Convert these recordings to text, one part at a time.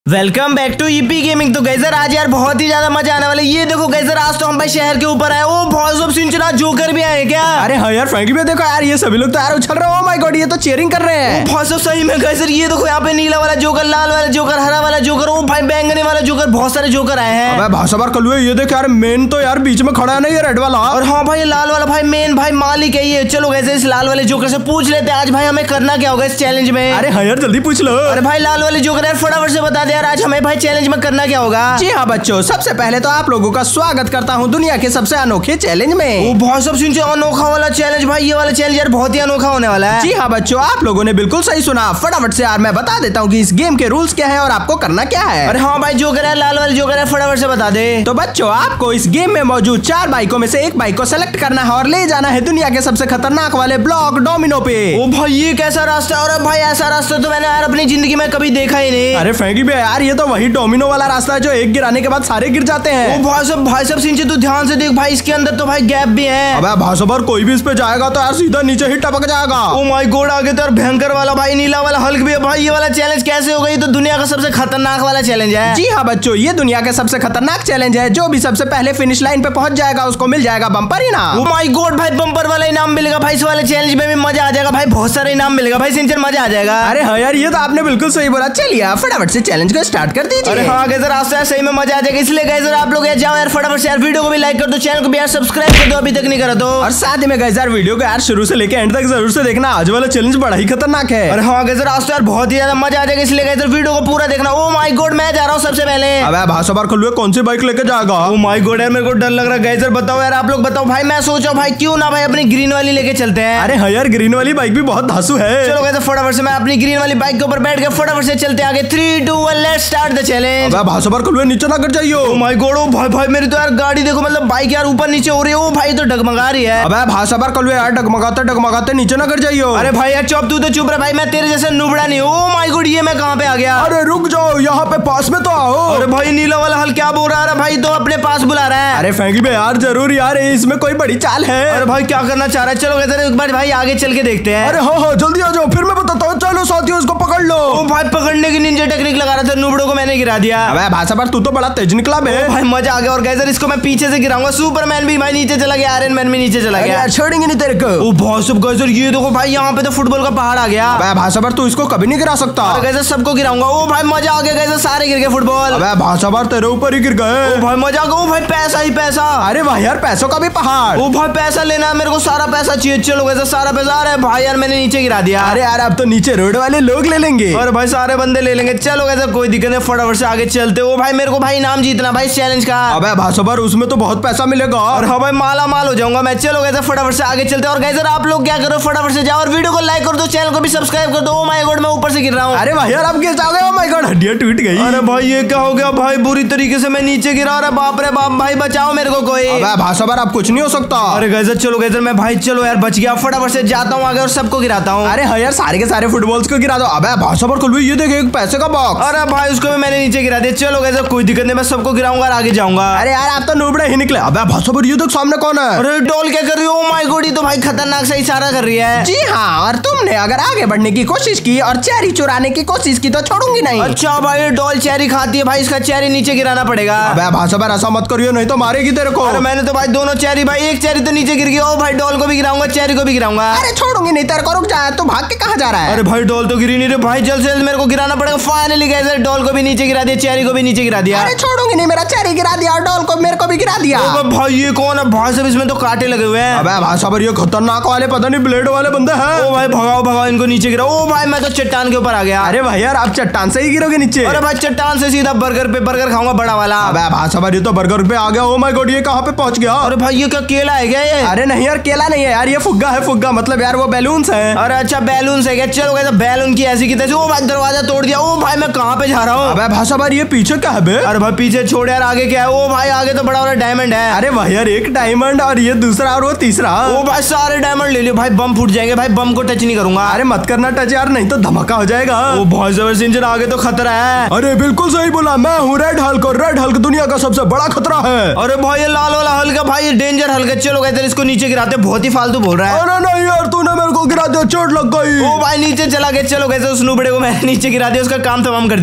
Welcome back to EP gaming. तो गैजर आज यार बहुत ही ज्यादा मजा आने वाला है। ये देखो गैजर आज तो हम भाई शहर के ऊपर आए। ओ बहुत सब सिंचना जोकर भी आए क्या? अरे हाँ यार फ्रैंकी में देखो यार ये सभी लोग तो यार उछल रहे हैं। ओह माय गॉड ये तो चीयरिंग कर रहे हैं। बहुत सब सही में गैजर ये देखो यहाँ पे नीला वाला जोकर, लाल वाला जोकर, हरा वाला जोकर, ओ भाई बैंगनी वाला जोकर, बहुत सारे जोकर आए हैं। अबे भाषाबार कलुए ये देख यार मेन तो यार बीच में खड़ा है ना ये रेड वाला। और हाँ भाई लाल वाला भाई मेन भाई मालिक है ये। चलो गैजर इस लाल वाले जोकर से पूछ लेते हैं आज भाई हमें करना क्या होगा इस चैलेंज में। अरे हाँ यार जल्दी पूछ लो। अरे भाई लाल वाले जोकर यार फटाफट से बता दे यार आज हमें भाई चैलेंज में करना क्या होगा। जी हाँ बच्चों, सबसे पहले तो आप लोगों का स्वागत करता हूँ दुनिया के सबसे अनोखे चैलेंज में। वो बहुत सब सिंचना अनोखा वाला चैलेंज भाई, ये वाला चैलेंज यार बहुत ही अनोखा होने वाला है। जी हाँ बच्चों, आप लोगों ने बिल्कुल सही सुना। फटाफट से यार मैं बता देता हूँ कि इस गेम के रूल्स क्या है और आपको करना क्या है। अरे हाँ भाई जोकर है, लाल वाले जोकर है, फटाफट से बता दे। तो बच्चों आपको इस गेम में मौजूद 4 बाइकों में से एक बाइक को सेलेक्ट करना है और ले जाना है दुनिया के सबसे खतरनाक वाले ब्लॉक डोमिनो पे। ओ भाई ये कैसा रास्ता है? और भाई ऐसा रास्ता तो मैंने यार अपनी जिंदगी में कभी देखा ही नहीं। अरे फ्रैंकी भी यार ये तो वही डोमिनो वाला रास्ता है जो एक गिराने के बाद सारे गिर जाते हैं। ओ भाई सब सिंचे तू ध्यान से देख भाई, इसके अंदर तो भाई गैप भी है। अबे भाषाबार कोई भी इस पे जाएगा तो यार सीधा नीचे ही टपक जाएगा। ओ माय गॉड आगे तो यार भयंकर वाला भाई नीला वाला हल्क भी है। भाई ये वाला चैलेंज कैसे होगा? ये तो दुनिया का सबसे खतरनाक वाला चैलेंज है। जी हाँ बच्चों, ये दुनिया का सबसे खतरनाक चैलेंज है। जो भी सबसे पहले फिनिश लाइन पे पहुंच जाएगा उसको मिल जाएगा बम्पर इनाम। ओ माय गॉड भाई बम्पर वाला इनाम मिलेगा भाई। इस वाले चैलेंज में भी मजा आ जाएगा भाई, बहुत सारा इनाम मिलेगा भाई, सिंचन मजा आ जाएगा। अरे हाँ यार ये तो आपने बिल्कुल सही बोला। चलिए आप फटाफट से चैलेंज को स्टार्ट कर दीजिए। अरे हाँ गैजर आज तो सही में मजा आ जाएगा, इसलिए गैजर आप लोग जाओ यार फटाफट से यार वीडियो को भी लाइक कर दो, चैनल को भी यार सब्सक्राइब कर दो अभी तक नहीं करा तो। और साथ ही में गैजर वीडियो को यार शुरू से लेकर एंड तक जरूर से देखना। आज वाला चैलेंज बड़ा ही खतरनाक है। अरे हाँ गैजर आज तो यार बहुत ही ज्यादा मजा आ जाएगा, इसलिए गैजर वीडियो को पूरा देखना। ओ माय गॉड मैं जा रहा हूँ सबसे पहले। अबे भाषाबार खुलुए कौन सी बाइक लेके जाएगा? ओ माय गॉड यार मेरे को डर लग रहा है। गैजर बताओ यार, आप लोग बताओ भाई। मैं सोचा भाई क्यों ना भाई अपनी ग्रीन वाली लेके चलते हैं। अरे हाँ यार ग्रीन वाली बाइक भी बहुत धांसू है। चलो गैजर फटाफट से मैं अपनी ग्रीन वाली बाइक के ऊपर बैठ के फटाफट से चलते आगे। 3 2 1 लेट्स स्टार्ट द चैलेंज। अबे भाषाबार खुलुए नीचे ना गिर जाइयो। ओ माय गॉड ओ भाई मेरी तो यार गाड़ी देखो, मतलब बाइक यार ऊपर नीचे हो रही है। ओ भाई तो डगमगा रही है। अबे भाषाबार खुलुए यार डगमगाते नीचे ना गिर जाइयो। अरे भाई यार चुप, तू तो चुप रहा भाई, मैं तेरे जैसे नुबड़ा नहीं। ओ माय गॉड ये मैं कहाँ पे आ गया? अरे रुक जाओ, यहाँ पे पास में तो आओ। अरे भाई नीला वाला हल क्या बोल रहा है भाई? तो अपने पास बुला रहा है। अरे फ्रैंकी भाई यार जरूर यार इसमें कोई बड़ी चाल है। अरे भाई क्या करना चाह रहा है? चलो गैजर एक बार भाई आगे चल के देखते हैं। अरे हाँ जल्दी आ जाओ फिर मैं बताता हूँ। चलो साथियों इसको पकड़ लो। ओ भाई पकड़ने की निंजा टेक्निक लगा रहा था, नुबड़ों को मैंने गिरा दिया। अबे भाषाबार तू तो बड़ा तेज निकला बे। भाई मजा आ गया। और गैजर इसको मैं पीछे से गिराऊंगा। सुपरमैन भी भाई नीचे चला गया, आयरन मैन भी नीचे चला गया। छोड़ेंगे नहीं तेरे को। ओ बहुत सब गैजर ये देखो भाई यहाँ पे तो फुटबॉल का पहाड़ आ गया। अबे भाषाबार तू इसको कभी नहीं गिरा सकता। गैजर सबको गिराऊंगा। ओ भाई मजा आ गया गैजर, सारे गिर गए फुटबॉल। अबे भाषाबार तेरे ऊपर ही गिर गए। भाई मजा आ गया। ओ भाई पैसा ही पैसा। अरे वाह यार पैसों का भी पहाड़। ओ भाई पैसा लेना है मेरे को, सारा पैसा चाहिए। चलो गैजर सारा पैसा आ रहा है भाई यार, मैंने नीचे गिरा दिया। अरे यार अब तो नीचे रोड वाले लोग ले लेंगे। और भाई सारे बंदे ले लेंगे। चलो गैजर कोई दिक्कत नहीं, फटाफट से आगे चलते। ओ भाई मेरे को भाई इनाम जीतना भाई इस चैलेंज का। अबे भाषाबार उसमें तो बहुत पैसा मिलेगा। और हाँ भाई माला माल हो जाऊंगा मैं। चलो गैजर फटाफट से आगे चलते। और गैजर आप लोग क्या करो, फटाफट से जाओ और वीडियो को लाइक कर दो, चैनल को भी सब्सक्राइब कर दो। ओ माय गॉड मैं ऊपर से गिर रहा हूँ। अरे भाई यार अब गिर जाओगे। ओ माय गॉड हड्डियां टूट गई। अरे भाई ये क्या हो गया भाई? बुरी तरीके से मैं नीचे गिरा। अरे बाप रे बाप भाई बचाओ मेरे को कोई। अबे भाषाबार अब कुछ नहीं हो सकता। अरे गैजर चलो गैजर मैं भाई चलो यार बच गया। फटाफट से जाता हूँ आगे और सबको गिराता हूँ। अरे हाँ यार सारे के सारे फुटबॉल्स को गिरा दो। अबे भाषाबार खुल ये देख एक पैसे का बॉक्स। अरे भाई उसको भी मैंने नीचे गिरा दिया। चलो गैजर कोई दिक्कत नहीं, मैं सबको गिराऊंगा और आगे जाऊंगा। अरे यार आप तो नुबड़े ही निकले। अबे भाषाबार ये देख सामने कौन है? अरे डॉल क्या कर रही हो? ओ माय गॉड ये तो भाई खतरनाक सा इशारा कर रही है। जी हाँ, और तुमने अगर आगे बढ़ने की कोशिश की और चेरी चुराने की कोशिश की तो छोड़ूंगी नहीं। अच्छा भाई डॉल चेरी खाती है भाई, इसका चेरी नीचे गिराना पड़ेगा। अबे भाषाबार ऐसा मत करियो नहीं तो मारेगी तेरे को। अरे मैंने तो भाई दोनों चेरी भाई, एक चेरी तो नीचे गिर गई। ओ भाई डॉल को भी गिराऊंगा, चेरी को भी गिराऊंगा। अरे छोड़ूंगी नहीं तेरे को। रुक जा, तू भाग के कहाँ जा रहा है? अरे भाई डॉल तो गिरी नहीं रे भाई, जल्द से जल्द मेरे को गिराना पड़ेगा। फाइनली गैजर डॉल को भी नीचे गिरा दिया, चेरी को भी नीचे गिरा दिया। अरे छोड़ूंगी नहीं, मेरा चेरी गिरा दिया और डॉल को मेरे को भी गिरा दिया। भाई ये कौन है भाई? सब इसमें तो कांटे लगे हुए हैं। अबे भाषाबार ये खतरनाक वाले पता नहीं ब्लेड वाले बंदे हैं। ओ भाई भगाओ भगाओ इनको नीचे गिरा। ओ भाई मैं तो चट्टान के ऊपर आ गया। अरे भाई यार आप चट्टान से ही गिरोगे नीचे। अरे भाई चट्टान से सीधा बर्गर खाऊंगा बड़ा वाला। अबे भाषाबार ये तो बर्गर पे आ गया। ओ माय गॉड ये कहाँ पे पहुंच गया? अरे भाई ये क्या केला है क्या ये? अरे नहीं यार केला नहीं है यार, ये फुग्गा है। फुग्गा मतलब यार वो बैलून्स है। अरे अच्छा बैलून है क्या? चलो गैजर बैलून की ऐसी की तैसी। ओ भाई दरवाजा तोड़ दिया। ओ भाई मैं कहाँ पे जा रहा हूँ? अबे भाषाबार ये पीछे क्या है बे? अरे भाई पीछे छोड़ यार, आगे क्या है? ओ भाई आगे तो बड़ा वाला डायमंड है। अरे भाई यार एक डायमंड और ये दूसरा और वो तीसरा। ओ भाई सारे डायमंड ले लियो भाई, बम फूट जाएंगे भाई, बम को टच नहीं करूंगा। अरे मत करना टच यार, नहीं तो धमाका हो जाएगा। ओ बहुत जबरदस्त इंजन, आगे तो खतरा है। अरे बिल्कुल सही बोला, मैं हूँ रेड हल्क और रेड हल्क दुनिया का सबसे बड़ा खतरा है। अरे भाई ये लाल वाला हल्क है भाई, डेंजर हल्क है। चलो गैजर इसको नीचे गिराते, बहुत ही फालतू बोल रहा है। अरे नहीं यार तूने मेरे को गिरा दिया, चोट लग गई। ओ भाई नीचे चला गया। चलो गैजर उस नुबड़े को मैंने नीचे गिरा दिया, उसका काम तमाम कर दिया।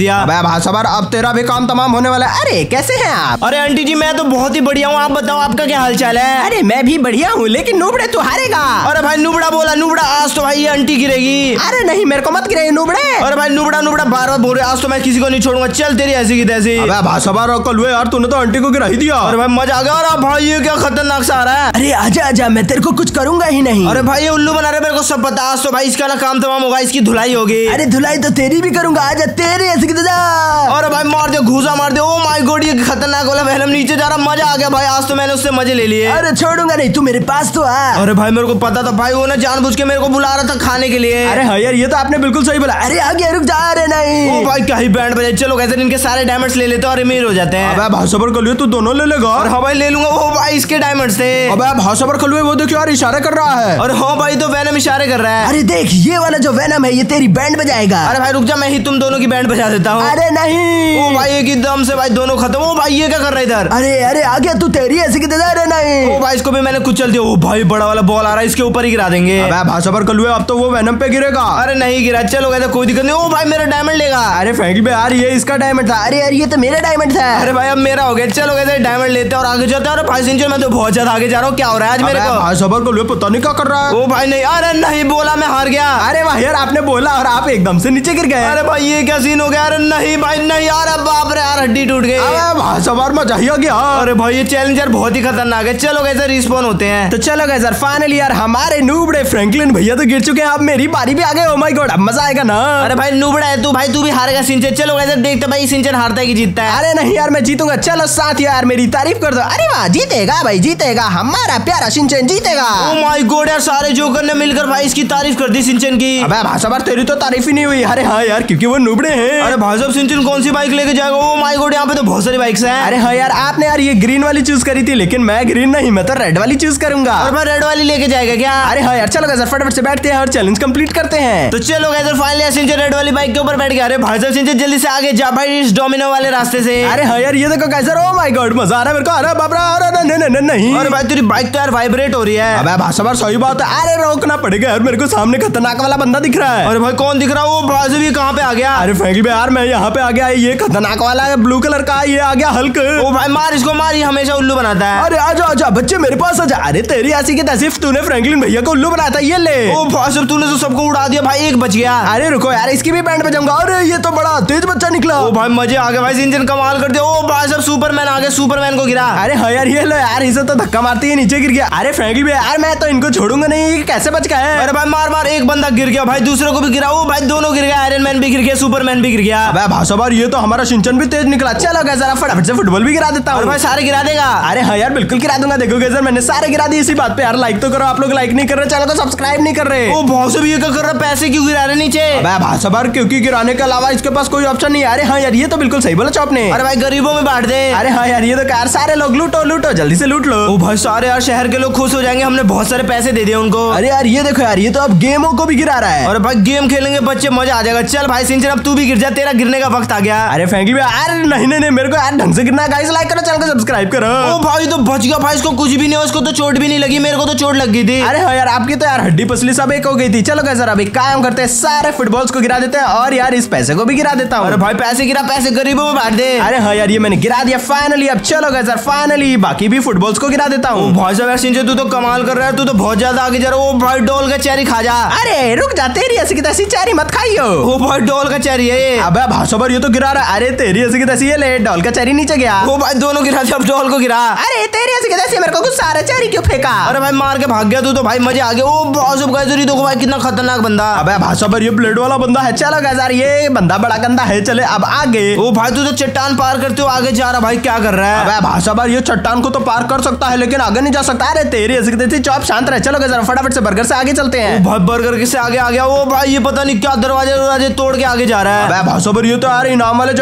लिया। अबे भाई साहब अब तेरा भी काम तमाम होने वाला है। अरे कैसे हैं आप? अरे आंटी जी मैं तो बहुत ही बढ़िया हूँ, आप बताओ आपका क्या हाल चाल है? अरे मैं भी बढ़िया हूँ, लेकिन नुबड़े तू हारेगा। अरे भाई नुबड़ा बोला, नुबड़ा आज तो भाई ये आंटी गिरेगी। अरे नहीं मेरे को मत गिरे नुबड़े। अरे भाई नुबड़ा नुबड़ा बार बार बोल रहे, आज तो मैं किसी को नहीं छोड़ूंगा, चल तेरी ऐसी की तैसी। अबे भाई साहब कल हुए यार तूने तो आंटी को गिरा ही दिया। अरे भाई मजा आ गया। और भाई ये क्या खतरनाक सा आ रहा है। अरे आजा आजा मैं तेरे को कुछ करूंगा ही नहीं। अरे भाई ये उल्लू बना रहे, मेरे को सब पता। आज तो भाई इसका ना काम तमाम होगा, इसकी धुलाई होगी। अरे धुलाई तो तेरी भी करूंगा, आजा तेरे ऐसे की जा। अरे भाई मार दे, घूसा मार दे। ओ माय गॉड ये खतरनाक वाला वेनम नीचे जा रहा, मजा आ गया भाई। आज तो मैंने उससे मजे ले लिए। अरे छोड़ूंगा नहीं, तू मेरे पास तो आ। अरे भाई मेरे को पता था भाई, वो ना जानबूझ के मेरे को बुला रहा था खाने के लिए। अरे हाँ यार ये तो आपने बिल्कुल सही बोला। अरे आगे रुक जा रहे नहीं। ओ भाई क्या ही बैंड बजे। चलो कैसे इनके सारे डायमंड्स ले लेते हैं और अमीर हो जाते हैं। अबे भाई साहब कल तू दोनों ले लेगा? और हाँ भाई ले लूंगा। वो भाई इसके डायमंड्स थे। अबे भाई साहब कल वो देखो यार इशारा कर रहा है। और हाँ भाई तो वेनम इशारे कर रहा है। अरे देख ये वाला जो वेनम है ये तेरी बैंड बजाएगा। अरे भाई रुक जा, मैं ही तुम दोनों की बैंड बजा देता हूँ। अरे नहीं। ओ भाई एक ही दम से भाई दोनों खत्म। ओ भाई ये क्या कर रहा है इधर? अरे अरे आ गया तू, तेरी ऐसे किधर जा रहे नहीं। ओ भाई इसको भी मैंने कुचल दिया। ओ भाई बड़ा वाला बॉल आ रहा है, इसके ऊपर ही गिरा देंगे। अबे भाई साहब कल अब तो वो वेनम पे गिरेगा। अरे नहीं गिरा, चलो कहते कोई दिक्कत नहीं। ओ भाई मेरा डायमंड लेगा। अरे फेंक बे यार, ये इसका डायमंड था। अरे यार ये तो मेरा डायमंड था। अरे भाई अब मेरा हो गया, चलो कहते डायमंड लेते हैं और आगे जाते हैं। और भाई सिंचन मैं तो बहुत ज्यादा आगे जा रहा हूँ, क्या हो रहा है आज मेरे को? भाई साहब कल पता नहीं क्या कर रहा है। ओ भाई नहीं, अरे नहीं बोला मैं हार गया। अरे वाह यार आपने बोला और आप एकदम से नीचे गिर गए। अरे भाई ये क्या सीन हो गया? अरे नहीं भाई नहीं यार, अब बाप रे यार हड्डी टूट गई। अरे भाई साहब मजा ही आ गया। अरे भाई ये चैलेंजर बहुत ही खतरनाक है। चलो कैसे रिस्पॉन होते हैं। तो चलो गाइस यार फाइनली यार हमारे नूबड़े फ्रैंकलिन भैया तो गिर चुके हैं, अब मेरी बारी भी आ गई। ओ माय गॉड अब मजा आएगा ना। अरे भाई नुबड़ा है तू, भाई तू भी हारेगा सिंचन। चलो कैसे देखते भाई सिंचन हारता है कि जीतता है। अरे नहीं यार मैं जीतूंगा। चलो साथ यार मेरी तारीफ कर दो। अरे वाह जीतेगा भाई जीतेगा, हमारा प्यारा सिंचन जीतेगा। ओ माय गॉड यार सारे जोकर ने मिलकर भाई इसकी तारीफ कर दी सिंचन की। अबे भाई साहब तेरी तो तारीफ ही नहीं हुई। अरे हाँ यार क्योंकि वो नुबड़े हैं। अरे भाई साहब सिंचन कौन सी बाइक लेके जाएगा? ओ माय गॉड यहाँ पे तो बहुत सारी बाइक्स हैं। अरे हाँ यार आपने यार ये ग्रीन वाली चूज करी थी, लेकिन मैं ग्रीन नहीं, मैं तो रेड वाली चूज करूंगा। और मैं रेड वाली लेके जाएगा क्या? अरे हाँ यार चलो गाइस फटाफट से बैठते हैं और चैलेंज कंप्लीट करते हैं। तो चलो गाइस फाइनली सिंचन रेड वाली बाइक के ऊपर बैठ गया। अरे भाई साहब सिंचन जल्दी से आगे जा भाई इस डोमिनो वाले रास्ते से। अरे हाँ यार ये देखो गाइस, ओ माय गॉड मजा आ रहा है मेरे को। अरे बाप रे, अरे नहीं। अरे भाई तेरी बाइक तो यार वाइब्रेट हो रही है। अबे भाई साहब सही बात है। अरे रोकना पड़ेगा यार, मेरे को सामने खतरनाक वाला बंदा दिख रहा है। अरे भाई कौन दिख रहा है? वो भाई साहब ये कहाँ पे आ गया? अरे फेंकी बे यार मैं यहाँ पे आ गया। ये खतरनाक वाला है ब्लू कलर का, ये आ गया हल्क। ओ भाई मार इसको मार, ये हमेशा उल्लू बनाता है। अरे आजा आजा बच्चे मेरे पास आजा। अरे तेरी ऐसी की तैसी तूने फ्रैंकलिन भैया को उल्लू बनाया था, ये ले। ओ भाई साहब तूने तो सबको उड़ा दिया भाई, एक बच गया। अरे रुको यार इसकी भी बैंड बजाऊंगा। अरे ये तो बड़ा तेज बच्चा निकला। ओ भाई मजे आ गए भाई, सिंचन कमाल कर दिया। ओ भाई साहब सुपरमैन आ गया, सुपरमैन को गिरा। अरे हाँ यार ये लो यार, इसे तो धक्का मारती है नीचे गिर गया। अरे फ्रैंकी भी यार मैं तो इनको छोड़ूंगा नहीं, ये कैसे बच गया है? अरे भाई मार मार, एक बंदा गिर गया भाई, दूसरे को भी गिरा। ओ भाई दोनों गिर गए, आयरन मैन भी गिर गया, सुपरमैन भी गिर गया। अबे भाई साहब ये तो हमारा सिंचन भी तेज निकला। चलो गाइस जरा फटाफट से फुटबॉल भी गिरा देता हूँ। और भाई सारे गिरा देगा? अरे हाँ यार बिल्कुल गिरा दूंगा। देखो गाइस मैंने सारे गिरा दिए। इसी बात पे यार लाइक तो करो, आप लोग लाइक नहीं कर रहे, चैनल को सब्सक्राइब नहीं कर रहे। ओ भाई साहब ये क्या कर रहा है? पैसे क्यों गिरा रहे नीचे? अबे भाई साहब क्योंकि गिराने के अलावा इसके पास कोई ऑप्शन नहीं है। अरे हाँ यार ये तो बिल्कुल सही बोला चौप ने। अरे भाई गरीबों में बांट दे। अरे हाँ यार ये तो यार सारे लोग लूटो लूटो जल्दी से लूट लो। ओ भाई सारे यार शहर के लोग खुश हो जाएंगे, हमने बहुत सारे पैसे दे दिए उनको। अरे यार ये देखो यार ये तो अब गेमों को भी गिरा रहा है। और भाई गेम खेलेंगे बच्चे, मजा आ जाएगा। चल भाई सिंचन अब तू भी गिर जा, तेरा गिरने का वक्त आ गया। अरे फेंकी भी यार नहीं मेरे को यार ढंग से गिरना है। गाइस लाइक करो, चैनल को सब्सक्राइब करो। ओ भाई तो बच गया भाई, इसको कुछ भी नहीं हुआ, इसको तो चोट भी नहीं लगी, मेरे को तो चोट लग गई थी। अरे हाँ यार आपकी तो यार हड्डी पसली सब एक हो गई थी। चलो गाइस अभी काम करते हैं, सारे फुटबॉल्स को गिरा देते हैं और यार इस पैसे को भी गिरा देता हूँ। अरे भाई पैसे गिरा, पैसे गरीबों में बांट दे। अरे हाँ यार ये मैंने गिरा दिया फाइनली। अब चलो गाइस फाइनली बाकी भी फुटबॉल्स को गिरा देता हूँ। भाई साहब यार सिंचन तू तो कमाल कर रहा है, तू तो बहुत ज्यादा आगे जा रहा है। ओ भाई डोल का चेरी खा जा। अरे रुक जा, तेरी ऐसी की तैसी चेरी मत खाइयो। ओ भाई डोल का चेरी है ये। अबे भाई साहब ये तो गिरा रहा है। अरे तेरी ऐसी की तैसी ये ले, डॉल का चेरी नीचे गया। ओ भाई दोनों गिरा दिया, अब डोल को गिरा। अरे तेरी ऐसी की तैसी मेरे को गुस्सा आ रहा है, चेरी क्यों फेंका? अरे भाई मार के भाग गया तू तो भाई, मजे आ गए। ओ भाई साहब गाइस देखो भाई कितना खतरनाक बंदा। अबे भाई साहब ये ब्लेड वाला बंदा है। चलो गाइस यार ये बंदा बड़ा गंदा है। चले अब आगे। ओ भाई तू तो चट्टान पार करते हो आगे जा रहा भाई, क्या कर रहा है? अबे भाई साहब ये चट्टान को तो पार कर सकता है लेकिन आगे नहीं जा सकता। अरे तेरी ऐसी की तैसी चौप शांत रहे। चलो गाइस फटाफट से बर्गर से आगे चलते हैं। भाई बर्गर से आगे आ गया। ओ भाई ये पता नहीं क्या दरवाजे तोड़ के आगे जा रहा है। अबे भाई साहब ये तो यार इनाम वाले जगह पे आ गया।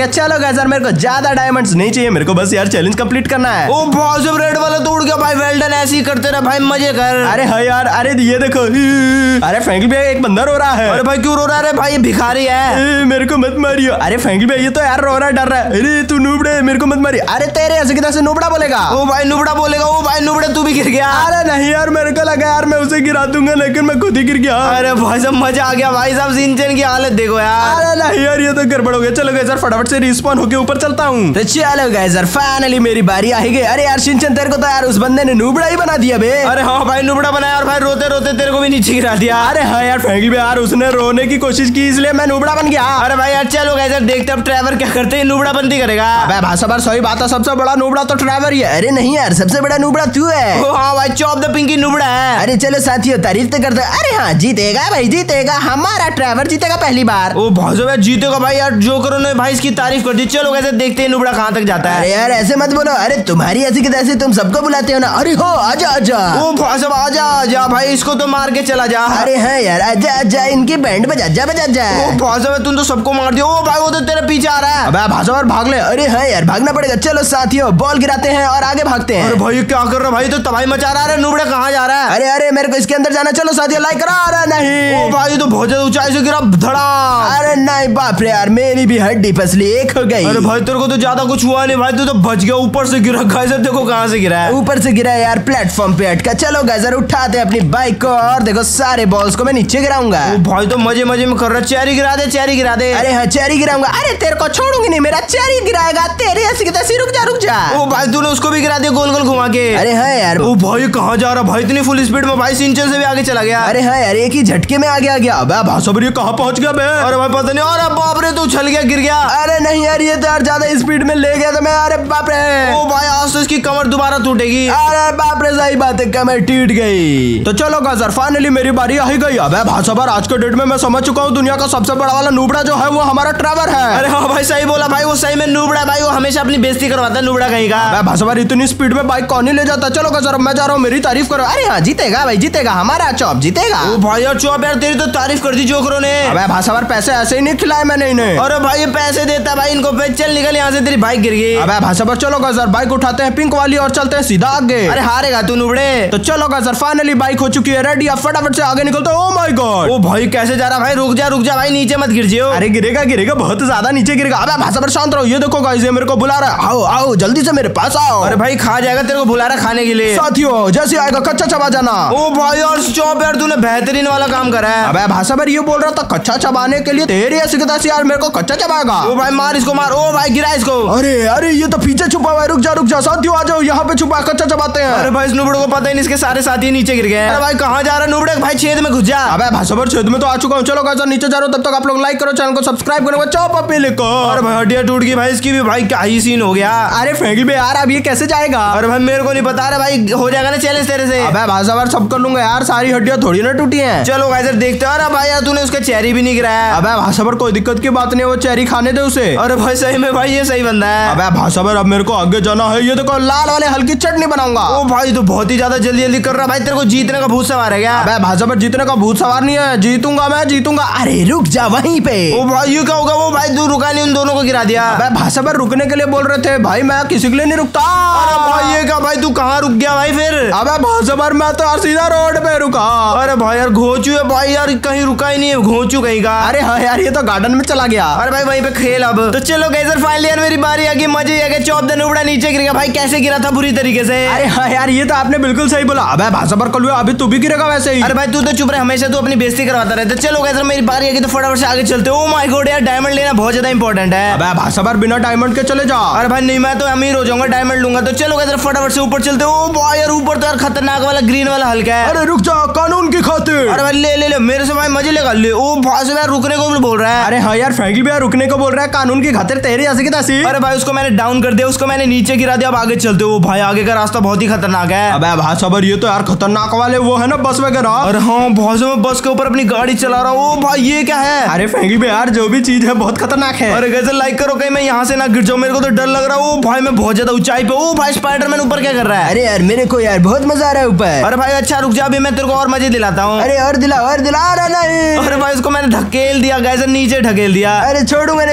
गया। चलो गाइस यार मेरे को ज्यादा डायमंड्स नहीं चाहिए, मेरे को बस यार चैलेंज कंप्लीट करना है। ओ भाई साहब रेड वाला तो उड़ गया भाई, वेल डन, ऐसे ही करते रहे भाई, मजे कर। अरे हाँ यार, अरे ये देखो, अरे फ्रैंकलिन भैया एक बंदा रो रहा है। अरे भाई क्यों रो रहा है? भाई ये भिखारी है। मेरे को मत मारियो। अरे फ्रैंकलिन भैया ये तो यार रो रहा है, डर रहा है। अरे तू नूबड़े, मेरे को मत मारियो। अरे तेरे ऐसे किधर से नूबड़ा बोलेगा? ओ भाई नुबड़ा बोलेगा। ओ भाई नुबड़े तू भी गिर गया। अरे नहीं यार, मेरे को लगा यार मैं उसे गिरा दूंगा, लेकिन मैं खुद ही गिर गया। अरे भाई साहब मजा आ गया भाई साहब, सिंचन की हालत देखो यार। अरे नहीं यार, ये तो गड़बड़ हो गया। चलो गाइस यार फटाफट से रिस्पॉन होके ऊपर चलता हूँ। तो चलो गाइस यार फाइनली मेरी बारी आ गई। अरे यार शिनचैन तेरे को तो यार उस बंदे ने नूबड़ा ही बना दिया बे। अरे हाँ भाई नुबड़ा बनाया और भाई रोते रोते तेरे को भी नीचे गिरा दिया। अरे हाँ यार फ्रैंकलिन भैया यार उसने रोने की कोशिश की, इसलिए मैं नूबड़ा बन गया। अरे भाई यार चलो गाइस यार देखते अब ट्रैवर क्या करते हैं, नुबड़ा बनती करेगा। अबे भाषा बार सही बात है, सबसे बड़ा नूबड़ा तो ट्रैवर ही है। अरे नहीं यार, सबसे बड़ा नूबड़ा तू है। ओ हाँ भाई चॉप द पिंकी नुबड़ा है। अरे चलो साथियों तारीफ तो करते। अरे हाँ जीतेगा भाई, जीतेगा हमारा ट्रैवर, जीतेगा पहली बार। ओ भाई साहब जीतेगा भाई यार, जोकरों ने भाई इसकी तारीफ कर दी। चलो गाइस देखते हैं नुबड़ा कहाँ तक जाता है। अरे यार ऐसे मत बोलो, अरे तुम्हारी ऐसी की तैसी तुम सबको बुलाते हो ना। अरे हो आजा आजा। ओ भाई साहब आजा आजा भाई, इसको तो मार के चला जा। अरे हाँ यार आजा आजा, इनकी बैंड बजा जा बजा जा। ओ भाई साहब तुम तो सबको मार दिया। ओ भाई वो तो तेरे पीछे आ रहा है। अबे भाषा बार भाग ले। अरे हाँ यार भागना पड़ेगा। चलो साथियों बॉल गिराते हैं और आगे भागते हैं। अरे भाई क्या कर रहा है भाई, तो तबाही मचा रहा है। नुबड़ा कहाँ जा रहा है? अरे अरे मेरे को इसके अंदर जाना। चलो साथियों लाइक करा। अरे नहीं ओ भाई तो बहुत ज्यादा ऊंचाई से गिरा, धड़ा। अरे नहीं बाप रे यार, मेरी भी हड्डी पसली एक हो गई। अरे भाई तेरे को तो ज्यादा कुछ हुआ नहीं भाई, तू तो बच गया। ऊपर से गिरा गाइस, देखो कहाँ से गिरा है। ऊपर से गिरा यार, प्लेटफॉर्म पे अटका। चलो गाइस उठाते अपनी बाइक को और देखो सारे बॉल्स को मैं नीचे गिराऊंगा। ओ भाई तो मजे मजे में कर रहा है। चेरी गिरा दे, चेरी गिरा दे। अरे हाँ चेरी गिराऊंगा। अरे तेरे को छोड़ूंगी नहीं, मेरा चेरी गिराएगा। तेरे ऐसी की तैसी, रुक जा रुक जा। ओ भाई तूने उसको भी गिरा दिया गोल गोल घुमा के। अरे हाँ यार। ओ भाई कहाँ जा रहा भाई, इतनी फुल स्पीड में भाई, सिंचन से भी आगे चला गया। अरे हाँ यार एक ही झटके में आगे आ गया। अबे भाषा ये कहाँ पहुंच गया बे? अरे भाई पता नहीं। अरे बाप रे तू उछल गया, गिर गया। अरे नहीं यार, ये तो यार ज्यादा स्पीड में ले गया था मैं। अरे बाप रे। ओ भाई आज तो इसकी कमर दोबारा टूटेगी। अरे बाप रे सही बात है, कमर टूट गई। तो चलो गाइस फाइनली मेरी बारी आ ही गई। अबे भाषा बार आज के डेट में मैं समझ चुका हूँ, दुनिया का सबसे बड़ा वाला नूबड़ा जो है वो हमारा ट्रैवर है। अरे हाँ भाई सही बोला भाई, वो सही में नूबड़ा है भाई, वो हमेशा अपनी बेइज्जती करवाता है नुबड़ा कहीं का। अबे भाषा बार इतनी स्पीड में बाइक कौन ही ले जाता। चलो गाइस मैं जा रहा हूँ, मेरी तारीफ करो। अरे हाँ जीतेगा भाई, जीतेगा हमारा चॉप, जीतेगा। ओ भाई यार चॉप यार तेरी तो तारीफ कर दी जोकरों ने। अबे भाषा बार पैसे ऐसे ही नहीं खिलाए मैंने इन्हें। अरे भाई ये पैसे देता भाई इनको, पे चल निकल यहाँ से, तेरी बाइक गिर गई। अबे भाषा बार चलो गाइस बाइक उठाते हैं पिंक वाली और चलते हैं सीधा आगे। अरे हारेगा तू नुबड़े। तो चलो गाइस फाइनली बाइक हो चुकी है रेडी, अब फटाफट से आगे निकलते हैं। ओ माय गॉड। ओ भाई कैसे जा रहा भाई, रुक जा भाई, नीचे मत गिर जियो। अरे गिरेगा गिरेगा, बहुत ज्यादा नीचे गिरेगा। अबे भाषा पर शांत रहो। ये देखो गाइस ये मेरे को बुला रहा है, आओ आओ जल्दी से मेरे पास आओ। अरे भाई खा जाएगा, तेरे को बुला रहा खाने के लिए। साथियों जैसे आएगा कच्चा चबा जाना। ओ भाई यार चॉप यार तूने बेहतरीन वाला काम करा है। अबे भाषा पर ये बोल रहा था कच्चा चबाने के लिए, तेरी ऐसी कितासी यार मेरे को कच्चा चबाएगा। ओ भाई मार इसको मार। ओ भाई गिरा इसको। अरे अरे ये तो पीछे छुपा हुआ है, रुक जा साथियों आ जाओ, यहाँ पे छुपा कच्चा चबाते हैं। अरे भाई इस नुबड़े को पता ही नहीं, इसके सारे साथी नीचे गिर गए। अरे भाई कहाँ जा रहा नुबड़े भाई, छेद में घुस जा। अबे भाषा पर छेद में तो आ चुका हूँ। चलो गाइस नीचे जा रहा हूँ, तब तक आप लोग लाइक करो, चैनल को सब्सक्राइब करो, चॉप अप लिखो। अरे भाई हड्डियां टूट गई भाई इसकी भी भाई, क्या ही सीन हो गया। अरे फ्रैंकलिन भैया यार अब ये कैसे जाएगा? अरे भाई मेरे को नहीं पता। अरे भाई हो जाएगा ना चैलेंज तेरे से। अबे भाषा पर सब कर लूंगा यार, सारी हड्डियां थोड़ी ना टूटी हैं। चलो गाइस देखते हैं। अरे भाई यार तूने उसका चेरी भी नहीं गिराया। अबे भाषा पर कोई दिक्कत की बात नहीं है, वो चेरी खाने दे उसे। अरे भाई सही में भाई ये सही बंदा है। अबे भाषा पर अब मेरे को आगे जाना है। ये देखो लाल वाले हल्की चटनी बनाऊंगा। ओ भाई तो बहुत ही ज्यादा जल्दी जल्दी कर रहा भाई, तेरे को जीतने का भूत सवार है क्या? अबे भाषा पर जीतने का भूत सवार नहीं है, जीतूंगा मैं जीतूंगा। अरे रुक जा वहीं पे। ओ भाई ये क्या होगा? वो भाई तू रुका नहीं, उन दोनों को गिरा दिया। अबे भाषा पर रुकने के लिए बोल रहे थे भाई, मैं किसी के लिए नहीं रुकता। अरे भाई ये क्या भाई, तू कहाँ रुक गया भाई फिर? अबे भाषा पर मैं तो यार सीधा रोड पे रुका। अरे भाई यार घोचू है भाई, यार कहीं रुका ही नहीं है, घोचू कहीं का। अरे हाँ यार ये तो गार्डन में चला गया। अरे भाई वहीं पे खेल अब। तो चलो गाइस फाइनली यार मेरी बारी आ गई, मजे आ गए। चॉप द नुबड़ा नीचे गिर गया भाई, कैसे गिरा था बुरी तरीके से। अरे हाँ यार ये तो आपने बिल्कुल सही बोला। अबे भाषा पर कल अभी तू भी गिरेगा वैसे ही। अरे भाई तू तो चुप रहे, हमेशा तू अपनी बेइज्जती करवाता रहता है। चलो गाइस मेरी बारी आ गई तो फटाफट से आगे चलते। ओ माय गॉड यार डायमंड लेना बहुत ज्यादा इंपॉर्टेंट है। अबे भाषा पर बिना डायमंड के चले जा। अरे भाई नहीं मैं तो अमीर हो जाऊंगा, डायमंड लूंगा। तो चलो गाइस फटाफट से ऊपर चलते। ओ भाई यार ऊपर तो यार खतरनाक वाला ग्रीन वाला हल्का है। अरे रुक जा कानून की खातिर। अरे भाई ले मेरे से भाई मजे लेगा ले। ओ भाई से यार रुकने को बोल रहा है। अरे हाँ यार फ्रैंकलिन भैया रुकने को बोल रहा है, कानून की खातिर तेरी ऐसी की तैसी। अरे भाई उसको मैंने डाउन कर दिया, उसको मैंने नीचे गिरा दिया। अब आगे चलते हो भाई, आगे का रास्ता बहुत ही खतरनाक है। अबे भाषा पर ये तो यार खतरनाक वाले वो है ना बस वगैरह। अरे हाँ भाई मैं बस के ऊपर अपनी गाड़ी चला रहा हूँ। ओ भाई ये क्या है? अरे फ्रैंकलिन भैया यार जो भी चीज है बहुत खतरनाक है। अरे गाइस लाइक करो कहीं मैं यहाँ से ना गिर जाऊँ, मेरे को तो डर लग रहा है। ओ भाई मैं बहुत ज्यादा ऊंचाई पे। ओ भाई स्पाइडरमैन ऊपर क्या कर रहा है? अरे यार मेरे को यार बहुत मजा आ रहा है ऊपर। अरे भाई अच्छा रुक जा, अभी मैं तेरे को और मजे दिलाता हूँ। अरे और दिला रहा नहीं। अरे भाई इसको मैंने धकेल दिया गाइस, नीचे ढकेल दिया। अरे छोड़ूंगा नहीं तेरे को।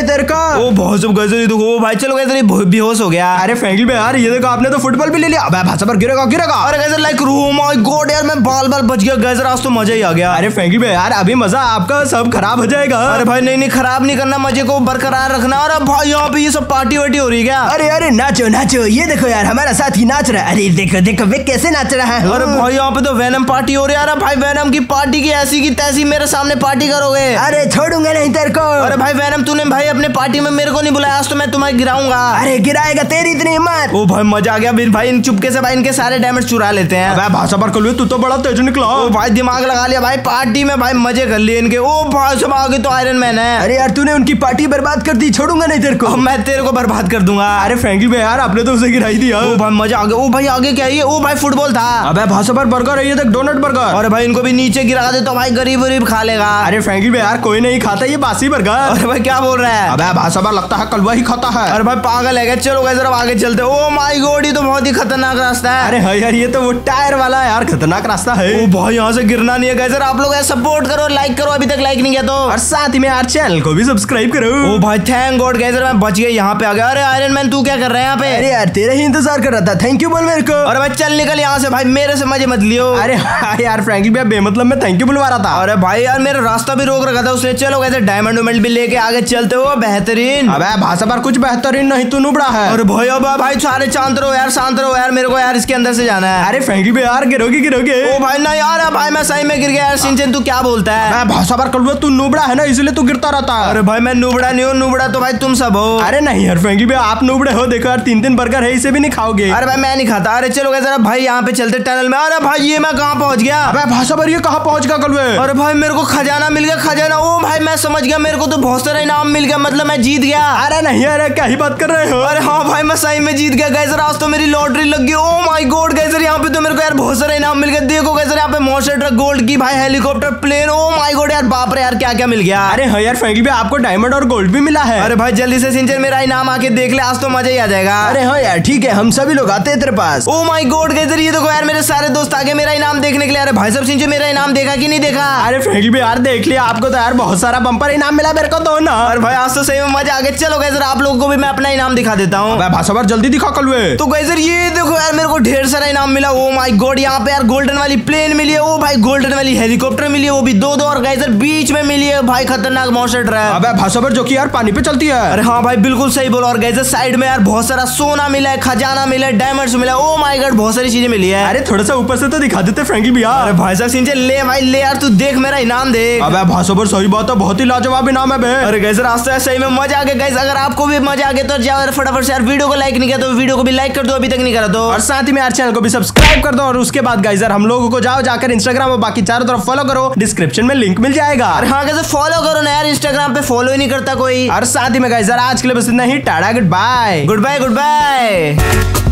ओ बहुत सब गैजर ये देखो भाई, चलो गैजर ये बेहोश हो गया। अरे फ्रैंकलिन भाई यार ये देखो आपने तो फुटबॉल भी ले लिया। अबे भाई साहब गिरेगा गिरेगा। अरे गैजर लाइक ओ माय गॉड यार मैं बाल बच गया गैजर, आज तो मजा ही आ गया। अरे फ्रैंकलिन भाई यार अभी मजा आपका सब खराब हो जाएगा। अरे भाई नहीं खराब नहीं करना, मजे को बरकरार रखना। अरे भाई यहाँ पे ये सब पार्टी वार्टी हो रही है क्या? अरे नाचो नाचो, ये देखो यार हमारा साथी नाच रहा है। अरे देखो देखो वे कैसे नाच रहा है। अरे भाई यहाँ पे तो वेनम पार्टी हो रही है। अरे भाई वेनम की पार्टी की ऐसी की तैसी मेरे सामने पार्टी करोगे? अरे छोड़ूंगा नहीं तेरे को। अरे भाई वेनम तूने भाई अपने पार्टी में मेरे को नहीं बुलाया, आज तो मैं तुम्हें गिराऊंगा। अरे गिराएगा तेरी इतनी हिम्मत। ओ भाई मजा आ गया भाई, इन चुपके से भाई इनके सारे डैमेज चुरा लेते हैं। अबे भाषा पर कल तू तो बड़ा तेज निकला। ओ भाई दिमाग लगा लिया भाई, पार्टी में भाई मजे कर लिए इनके। ओ भाई सब आगे तो आयरन मैन है। अरे यार तूने उनकी पार्टी बर्बाद कर दी, छोड़ूंगा नहीं तेरे को। मैं तेरे को बर्बाद कर दूंगा। अरे फ्रैंकलिन भाई यार आपने तो उसे गिराई दिया। ओ भाई मजा आ गया। ओ भाई आगे क्या है ये? ओ भाई फुटबॉल था। अबे भाषा पर बर्गर है ये देख, डोनट बर्गर। अरे भाई इनको भी नीचे गिरा दे तो भाई गरीब खा लेगा। अरे फ्रैंकलिन भाई यार कोई नहीं खाता ये बासी बर्गर। अरे भाई क्या बोल रहा है? अबे भाषा पर लगता है कलवा ही खाता है। अरे भाई पागल है क्या? चलो गाइस जरा आगे चलते। ओ माय गॉड ये तो बहुत ही खतरनाक रास्ता है। अरे हाँ यार ये तो वो टायर वाला है यार, खतरनाक रास्ता है। ओ भाई यहाँ से गिरना नहीं है गाइस, आप लोग सपोर्ट करो, लाइक करो, अभी तक लाइक नहीं किया तो, और साथ ही में यार चैनल को भी सब्सक्राइब करो। ओ भाई थैंक गॉड गाइस मैं बच गया, यहाँ पे आ गया। अरे आयरन मैन तू क्या कर रहा है यहाँ पे? अरे यार तेरा ही इंतजार कर रहा था, थैंक यू बोल मेरे को। अरे भाई चल निकल यहाँ से भाई, मेरे से मजे मत लियो। अरे हाँ यार फ्रैंकलिन भाई बेमतलब में थैंक यू बुलवा रहा था। अरे भाई यार मेरा रास्ता भी रोक रखा था उसने। चलो गाइस डायमंड वेमंड भी लेके आगे चलते हो, बेहतरीन। अबे भाषा पर कुछ बेहतरीन नहीं, तू नुबड़ा है। अरे भाई अब भाई सारे शांत रहो यार, मेरे को यार इसके अंदर से जाना है। अरे फ्रैंकलिन भाई यार गिरोगे। ओ भाई ना यार भाई मैं सही में गिर गया यार। सिंचन तू क्या बोलता है? भाषा पर कल तू नुबड़ा है ना इसलिए तू गिरता रहता है। अरे भाई मैं नुबड़ा नहीं हूँ, नुबड़ा तो भाई तुम सब हो। अरे नहीं यार फ्रैंकलिन भाई आप नुबड़े हो, देखो यार 3 बर्गर है, इसे भी नहीं खाओगे। अरे भाई मैं नहीं खाता। अरे चलो जरा भाई यहाँ पे चलते टनल में। अरे भाई ये मैं कहाँ पहुँच गया? अबे भाषा पर ये कहाँ पहुँच गया कल? अरे भाई मेरे को खजाना मिल गया, खजाना। ओ भाई मैं समझ गया, मेरे को तो बहुत सारा इनाम मिल गया, मतलब मैं जीत गया। अरे नहीं अरे क्या ही बात कर रहे हो? अरे हाँ भाई मैं सही में जीत गया गाइस, आज तो मेरी लॉटरी लग गई। ओ माय गॉड गाइस यहाँ पे तो मेरे को यार बहुत सारे इनाम मिल गए। देखो गाइस यहाँ पे मॉन्स्टर ट्रक, गोल्ड की भाई helicopter, plane. Oh my god यार बाप रे यार क्या क्या मिल गया। अरे हाँ यार फ्रैंकलिन भाई आपको डायमंड और गोल्ड भी मिला है। अरे भाई जल्दी से सिंचन मेरा इनाम आके देख ले, आज तो मजा ही आ जाएगा। अरे हाँ यार ठीक है, हम सभी लोग आते हैं तेरे पास। ओ माय गॉड गाइस ये देखो यार मेरे सारे दोस्त आगे मेरा इनाम देखने के लिए। अरे भाई साहब सिंचन मेरा इनाम देखा कि नहीं देखा? अरे फ्रैंकलिन भाई यार देख लिया, आपको तो यार बहुत सारा बम्पर इनाम मिला, मेरे को तो ना। अरे भाई आज तो सही में मजा आ गया। चलो गाइस आप लोगों को भी मैं अपना इनाम दिखा देता हूँ। भाषा पर जल्दी दिखा कल। तो गाइस ये देखो यार मेरे को ढेर सारा इनाम मिला। ओ माय गॉड यहाँ पे यार गोल्डन वाली प्लेन मिली है, ओ भाई गोल्डन वाली हेलीकॉप्टर मिली है, वो भी 2-2। और गाइस बीच में मिली है भाई खतरनाक मॉन्स्टर ट्रक। अबे भाषा पर जो कि यार पानी पे चलती है। अरे हाँ भाई बिल्कुल सही बोला। और गाइस साइड में यार बहुत सारा सोना मिला है, खजाना मिला है, डायमंड्स मिला है। ओ माय गॉड बहुत सारी चीजें मिली है। अरे थोड़ा सा ऊपर से तो दिखा देते फ्रैंकलिन भैया। अरे भाई साहब सिंचन ले भाई ले यार, तू देख मेरा इनाम देख। अबे भाषा पर सही बात है, बहुत ही लाजवाब इनाम है बे। अरे गाइस रास्ता सही में मजा आ गया। गाइस अगर आपको भी मजा आ गया तो जाओ फटाफट से यार वीडियो को लाइक नहीं किया तो वीडियो को भी लाइक कर दो, अभी तक नहीं करा तो। और साथ ही में यार चैनल को भी सब्सक्राइब कर दो। और उसके बाद गाइस यार हम लोगों को जाकर इंस्टाग्राम और बाकी चारों तरफ फॉलो करो, डिस्क्रिप्शन में लिंक मिल जाएगा। अरे हाँ कैसे फॉलो करो ना यार, इंस्टाग्राम पे फॉलो ही नहीं करता कोई। और साथ ही में गाइस यार आज के लिए बस इतना ही, tata goodbye. Goodbye good bye.